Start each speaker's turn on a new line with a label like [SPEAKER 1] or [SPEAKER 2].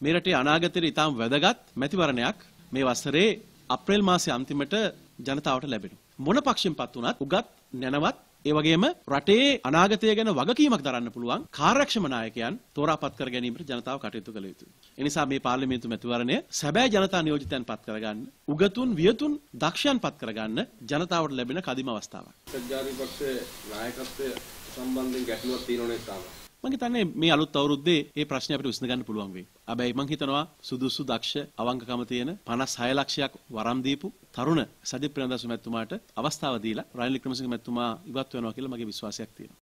[SPEAKER 1] මේ රටේ අනාගතයේ ඉතාම වැදගත් මැතිවරණයක් මේ වසරේ අප්‍රේල් මාසයේ අන්තිමට ජනතාවට ලැබෙනවා. මොන පක්ෂෙන්පත් වුණත් උගත් නැනවත් ඒ වගේම රටේ අනාගතය ගැන වගකීමක් දරන්න පුළුවන් කාර්යක්ෂම නායකයන් තෝරාපත් කර ගැනීමට ජනතාව කටයුතු කළ යුතුයි. ඒ නිසා මේ පාර්ලිමේන්තු මැතිවරණය සැබෑ ජනතා නියෝජිතයන් පත් කරගන්න, උගතුන් වියතුන් දක්ෂයන් පත් කරගන්න ජනතාවට ලැබෙන කදිම අවස්ථාවක්.
[SPEAKER 2] ජාතික පක්ෂයේ නායකත්වය සම්බන්ධයෙන් ගැටලුවක් තියෙනවනේ තාම.
[SPEAKER 1] මම හිතන්නේ මේ අලුත් අවුරුද්දේ මේ ප්‍රශ්නේ අපිට විසඳ ගන්න පුළුවන් වෙයි. හැබැයි මම හිතනවා සුදුසු දක්ෂ අවංකකම තියෙන 56 ලක්ෂයක් වරම් දීපු තරුණ සජිත් ප්‍රේමදාස මැතිතුමාට අවස්ථාව දීලා රනිල් වික්‍රමසිංහ මැතිතුමා ඉවත් වෙනවා කියලා මගේ විශ්වාසයක් තියෙනවා.